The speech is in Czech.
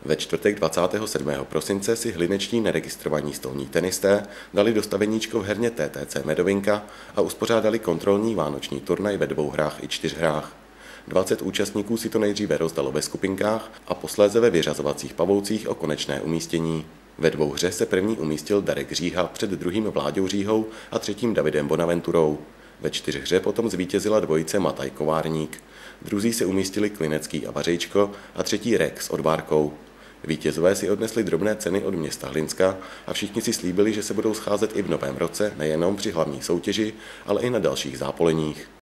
Ve čtvrtek 27. prosince si hlinečtí neregistrovaní stolní tenisté dali dostaveníčko v herně TTC Medovinka a uspořádali kontrolní vánoční turnaj ve 2 hrách i 4 hrách. 20 účastníků si to nejdříve rozdalo ve skupinkách a posléze ve vyřazovacích pavoucích o konečné umístění. Ve 2 hře se první umístil Darek Říha před druhým Vláďou Říhou a třetím Davidem Bonaventurou. Ve 4 hře potom zvítězila dvojice Mataj Kovárník. Druzí se umístili Klinecký a Vařejčko a třetí Rex s Odvárkou. Vítězové si odnesli drobné ceny od města Hlinska a všichni si slíbili, že se budou scházet i v novém roce, nejenom při hlavní soutěži, ale i na dalších zápoleních.